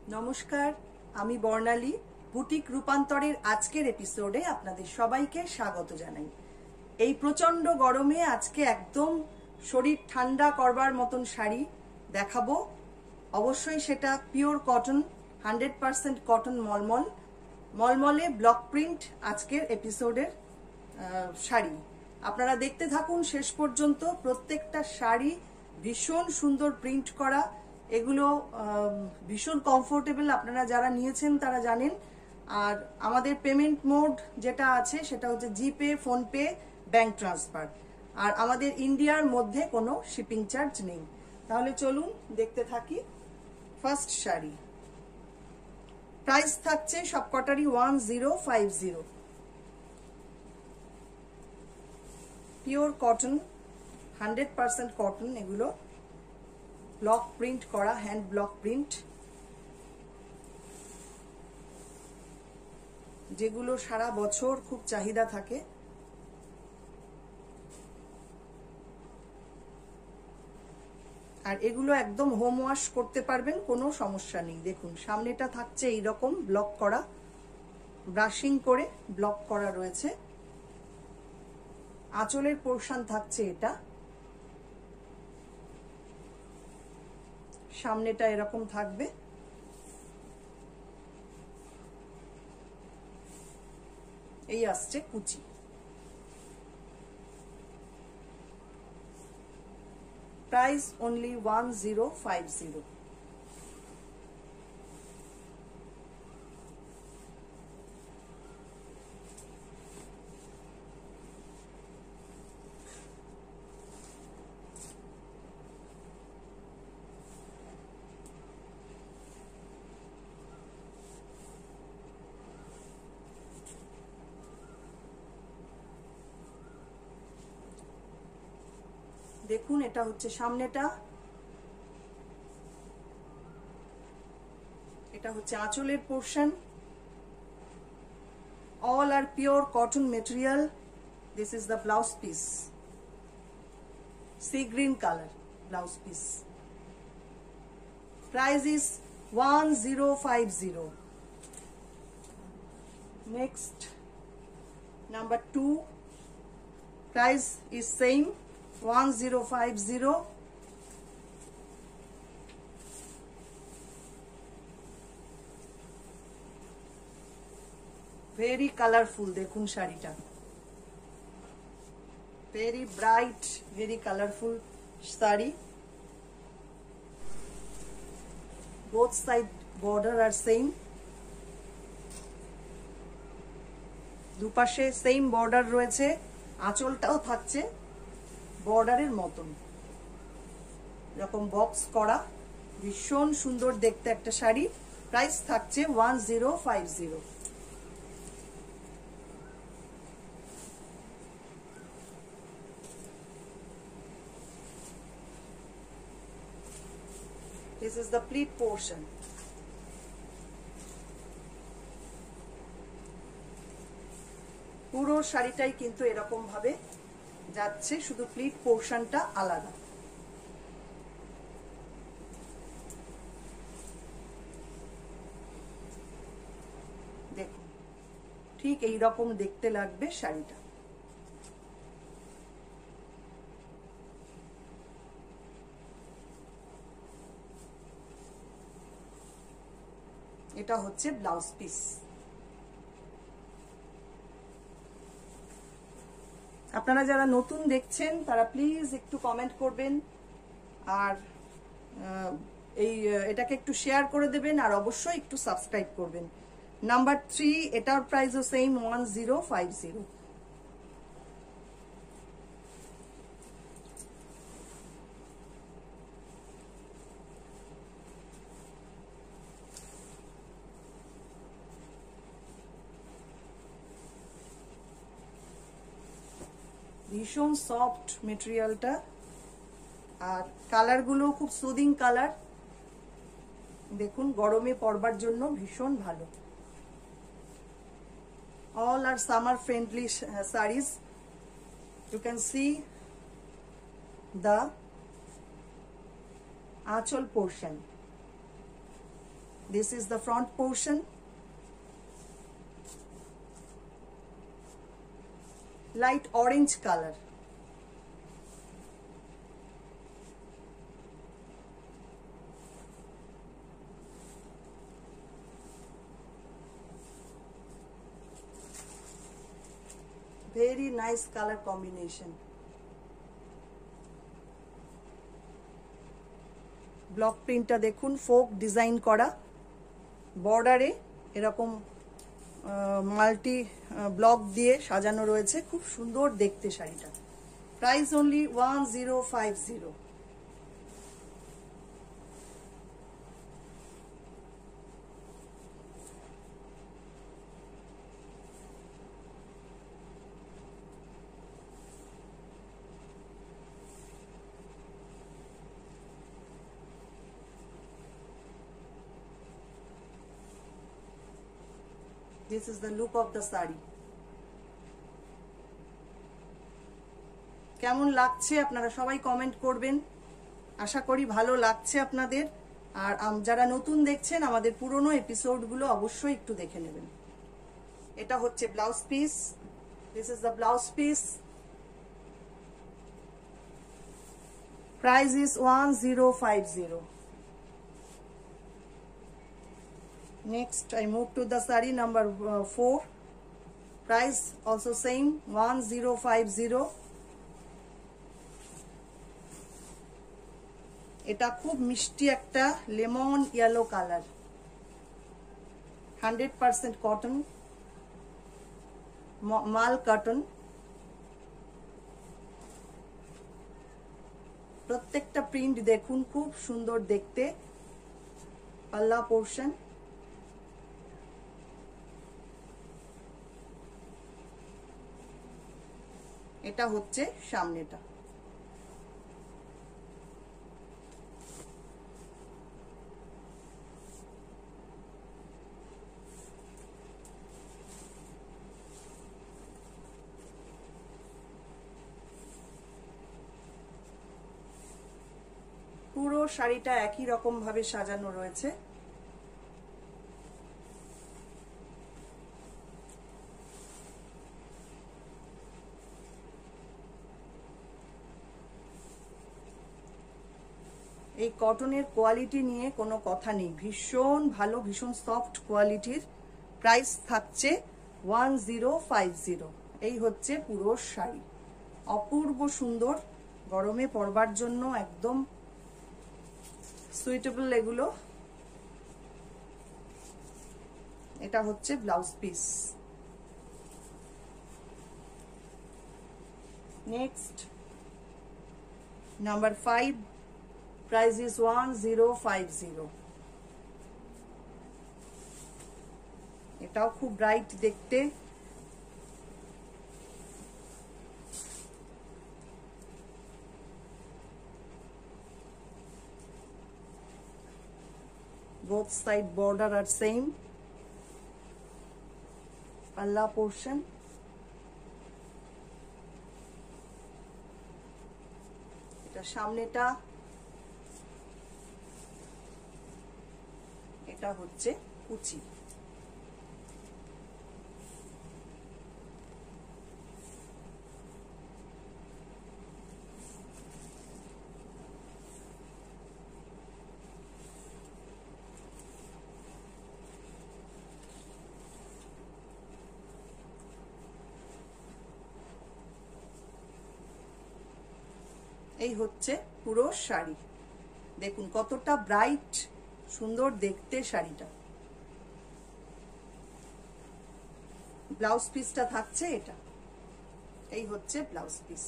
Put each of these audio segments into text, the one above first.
নমস্কার, আমি বর্ণালী। বুটিক রূপান্তরের আজকের এপিসোডে আপনাদের সবাইকে স্বাগত জানাই। এই প্রচন্ড গরমে আজকে একদম শরীর ঠান্ডা করবার মতন শাড়ি দেখাবো। অবশ্যই সেটা পিওর কটন, 100% কটন মলমলে ব্লক প্রিন্ট আজকের এপিসোডের শাড়ি। আপনারা দেখতে থাকুন শেষ পর্যন্ত। প্রত্যেকটা শাড়ি ভীষণ সুন্দর প্রিন্ট করা, এগুলো ভীষণ কমফোর্টেবল। আপনারা যারা নিয়েছেন তারা জানেন। আর আমাদের পেমেন্ট মোড যেটা আছে সেটা হচ্ছে জিপে, ফোনপে, ব্যাংক ট্রান্সফার। আর আমাদের ইন্ডিয়ার মধ্যে কোনো শিপিং চার্জ নেই। তাহলে চলুন দেখতে থাকি। ফার্স্ট শাড়ি, প্রাইস থাকছে সবকটারই 1050। Pure cotton, 100% cotton. এগুলো ব্লক প্রিন্ট করা, হ্যান্ড ব্লক প্রিন্ট, যেগুলো সারা বছর খুব চাহিদা থাকে। আর এগুলো একদম হোম ওয়াশ করতে পারবেন, কোনো সমস্যা নেই। দেখুন সামনেটা থাকছে এইরকম ব্লক করা, ব্রাশিং করে ব্লক করা রয়েছে। আঁচলের পোর্শন থাকছে এটা, সামনেটা এরকম থাকবে। এই আসছে কুচি। Price only 1050। দেখুন এটা হচ্ছে সামনেটা, এটা হচ্ছে আঁচলের portion. all are pure cotton material. This is the blouse piece, sea green color blouse piece. Price is 1050. Next, number 2, price is same, 1050. Very colourful. দেখুন শাড়িটা very bright, very colourful sari. Both side border আর same, দুপাশে same border রয়েছে। আঁচলটাও থাকছে বর্ডারের মতন, এরকম বক্স করা। ভীষণ সুন্দর দেখতে একটা শাড়ি। প্রাইস থাকছে 1050। This is the pleat portion. পুরো শাড়িটাই কিন্তু এরকম ভাবে যাচ্ছে, শুধু প্লিট পোর্শনটা আলাদা। দেখুন ঠিক এই রকম দেখতে লাগবে শাড়িটা। এটা হচ্ছে ব্লাউজ পিস। আপনারা যারা নতুন দেখছেন তারা প্লিজ একটু কমেন্ট করবেন, আর এটাকে একটু শেয়ার করে দেবেন, আর অবশ্যই একটু সাবস্ক্রাইব করবেন। নাম্বার 3, এটার প্রাইসও সেম 1050। ভীষণ সফট মেটেরিয়ালটা, আর কালারগুলো খুব সুদিং কালার। দেখুন গরমে পরবার জন্য ভীষণ ভালো। all are summer friendly sarees. You can see the anchal portion. This is the front portion. Light orange color. Very nice color combination. Block প্রিন্টটা দেখুন, ফোক ডিজাইন করা, বর্ডারে এরকম মাল্টি ব্লক দিয়ে সাজানো রয়েছে, খুব সুন্দর দেখতে শাড়িটা। Price only 1050। This is the look of the saree. কেমন লাগছে আপনারা সবাই কমেন্ট করবেন, আশা করি ভালো লাগছে আপনাদের। আর যারা নতুন দেখছেন আমাদের পুরনো এপিসোডগুলো অবশ্যই একটু দেখে নেবেন। এটা হচ্ছে blouse piece. This is the blouse piece. Price is 1050। Next I move to the saree number 4. Price also same 1050. এটা খুব মিষ্টি একটা লেমন ইয়েলো কালার, 100% কটন, মাল কটন। প্রত্যেকটা প্রিন্ট দেখুন, খুব সুন্দর দেখতে। পাল্লা পোর্শন, এটা হচ্ছে সামনেটা। পুরো শাড়িটা একই রকম ভাবে সাজানো রয়েছে। এই কটনের কোয়ালিটি নিয়ে কোনো কথা নেই, ভীষণ ভালো, ভীষণ সফট কোয়ালিটির। প্রাইস থাকছে 1050। এই হচ্ছে পুরো শাড়ি, অপূর্ব সুন্দর, গরমে পরবার জন্য একদম সুইটেবল এগুলো। এটা হচ্ছে blouse piece. Next number 5, price is 1050। এটাও খুব ব্রাইট দেখতে। both side border are same. Palla portion, এটা সামনেটা, এটা হচ্ছে কুচি। এই হচ্ছে পুরো শাড়ি, দেখুন কতটা ব্রাইট সুন্দর দেখতে শাড়িটা। ব্লাউজ পিসটা থাকছে এটা, এই হচ্ছে ব্লাউজ পিস।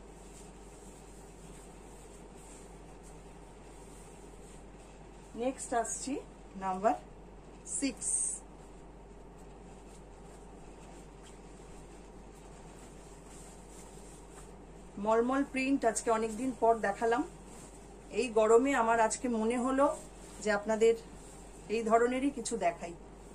নেক্সট আসছি নাম্বার 6। মলমল প্রিন্ট আজকে অনেকদিন পর দেখালাম। এই গরমে আমার আজকে মনে হলো যে আপনাদের এই ধরনেরই কিছু দেখাই।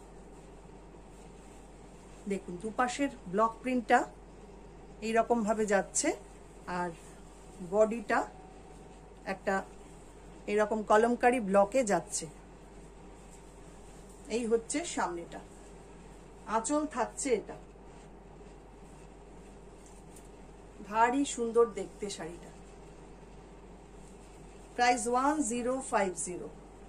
দেখুন দুপাশের ব্লক প্রিন্টটা এইরকম ভাবে যাচ্ছে, আর বডিটা একটা এরকম কলমকারি ব্লকে যাচ্ছে। এই হচ্ছে সামনেটা, আঁচল থাকছে এটা। ভারী সুন্দর দেখতে শাড়িটা। Price 1050।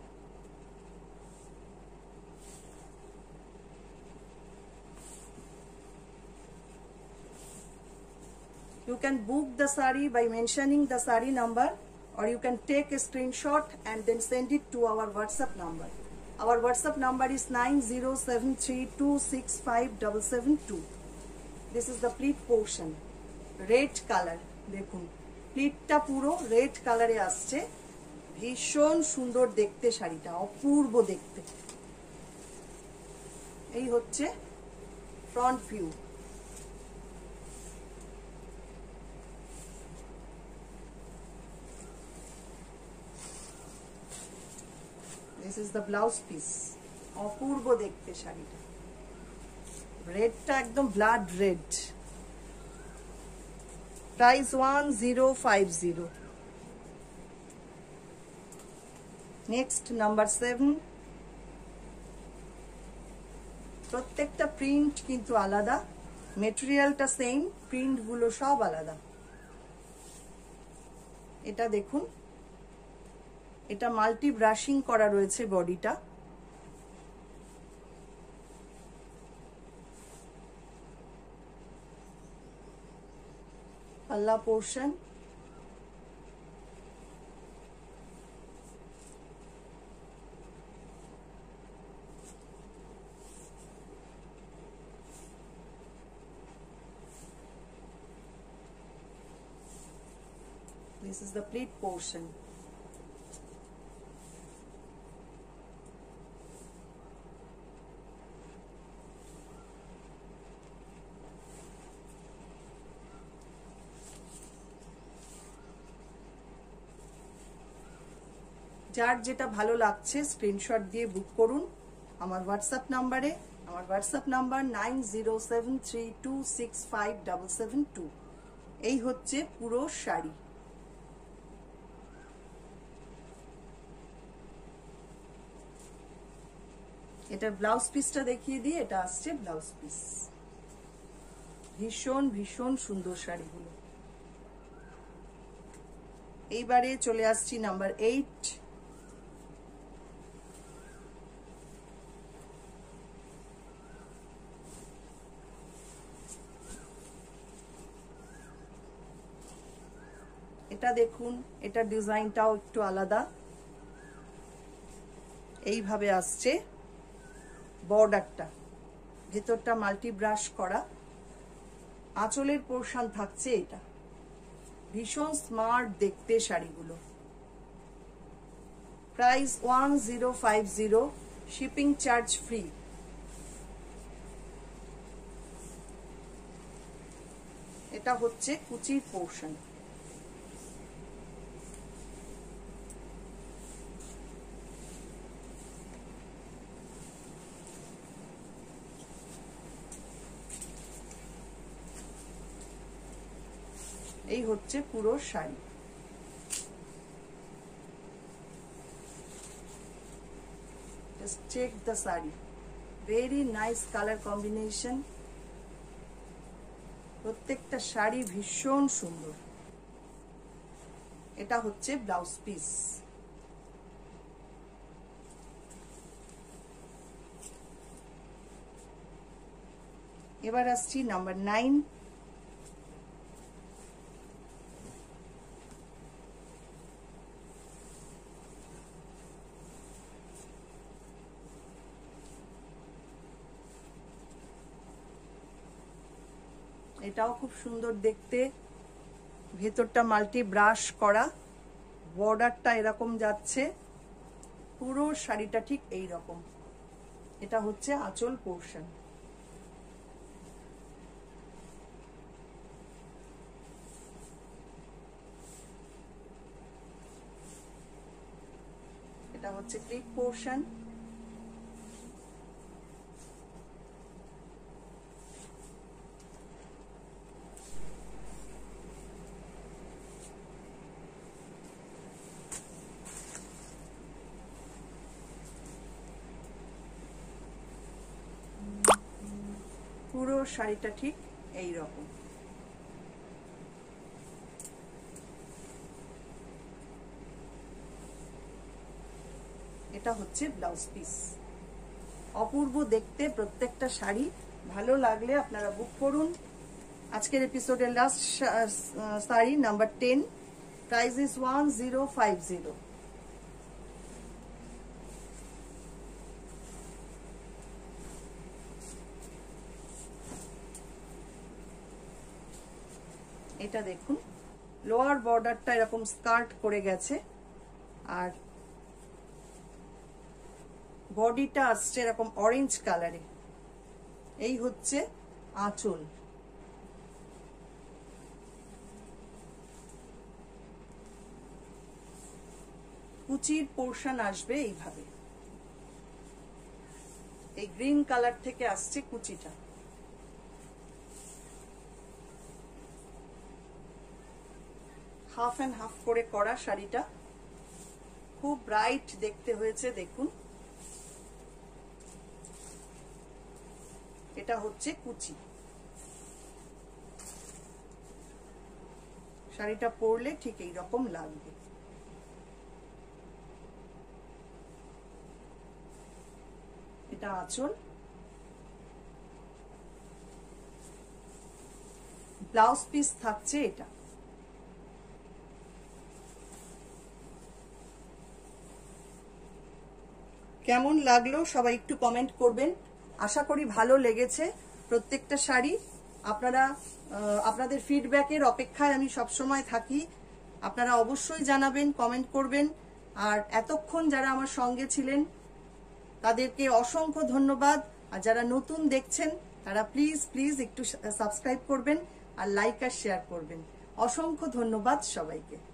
You can book the sari by mentioning the sari number, or you can take a screenshot and then send it to our WhatsApp number. Our WhatsApp number is 9073265772. This is the pleat portion. Red color. দেখুন প্লিটটা পুরো red কালারে আসছে। ভীষণ সুন্দর দেখতে শাড়িটা, অপূর্ব দেখতে। এই হচ্ছে front view. This is the blouse piece. অপূর্ব দেখতে শাড়িটা। রেডটা একদম blood red. Price 1050। Next number 7। প্রত্যেকটা প্রিন্ট কিন্তু আলাদা, মেটেরিয়ালটা সেম, প্রিন্ট গুলো সব আলাদা। এটা দেখুন, এটা মাল্টি ব্রাশিং করা রয়েছে বডিটা। পাল্লা portion. This is the pleat portion. যার যেটা ভালো লাগছে স্ক্রিনশট দিয়ে বুক করুন আমার হোয়াটসঅ্যাপ নাম্বারে। আমার হোয়াটসঅ্যাপ নাম্বার 9073265772। এই হচ্ছে পুরো শাড়ি। এটার ব্লাউজ পিসটা দেখিয়ে দিই। এটা আসছে ব্লাউজ পিস। ভীষণ ভীষণ সুন্দর শাড়িগুলো। এইবারে চলে আসছি নাম্বার 8। এটা দেখুন, এটা ডিজাইনটাও একটু আলাদা। এইভাবে আসছে বর্ডারটা, ভেতরটা মাল্টি ব্রাশ করা। আঁচলের পোর্শন থাকছে এটা। ভীষণ স্মার্ট দেখতে শাড়িগুলো। Price 1050, shipping charge free. এটা হচ্ছে কুচির পোর্শন। এই হচ্ছে পুরো sari. Just check the saree. Very nice color combination. প্রত্যেকটা শাড়ি ভীষণ সুন্দর। এটা হচ্ছে ব্লাউজ পিস। এবার আসছি নাম্বার 9। এটাও খুব সুন্দর দেখতে। ভেতরটা মাল্টি ব্রাশ করা, বর্ডারটা এরকম যাচ্ছে, পুরো শাড়িটা ঠিক এই রকম। এটা হচ্ছে আঁচল পোর্শন। এটা হচ্ছে প্লিট পোর্শন। পুরো শাড়িটা ঠিক এই রকম। এটা হচ্ছে ব্লাউজ পিস। অপূর্ব দেখতে প্রত্যেকটা শাড়ি। ভালো লাগলে আপনারা বুক করুন। আজকের এপিসোডের last sari number 10, price is 1050। এটা দেখুন, লোয়ার বর্ডারটা এরকম স্কার্ট করে গেছে, আর বডিটা আসছে এরকম অরেঞ্জ কালারে। এই হচ্ছে আঁচল। কুচির পোর্শন আসবে এইভাবে, এই গ্রিন কালার থেকে আসছে কুচিটা। হাফ অ্যান্ড হাফ করে করা শাড়িটা, খুব ব্রাইট দেখতে হয়েছে। দেখুন, এটা হচ্ছে কুচি। শাড়িটা পরলে ঠিক এই রকম লাগবে। এটা আঁচল। ব্লাউজ পিস থাকছে এটা। কেমন লাগলো সবাই একটু কমেন্ট করবেন। আশা করি ভালো লেগেছে প্রত্যেকটা শাড়ি। আপনারা আপনাদের ফিডব্যাকের অপেক্ষায় আমি সব সময় থাকি। আপনারা অবশ্যই জানাবেন, কমেন্ট করবেন। আর এতক্ষণ যারা আমার সঙ্গে ছিলেন তাদেরকে অসংখ্য ধন্যবাদ। আর যারা নতুন দেখছেন তারা প্লিজ প্লিজ একটু সাবস্ক্রাইব করবেন আর লাইক আর শেয়ার করবেন। অসংখ্য ধন্যবাদ সবাইকে।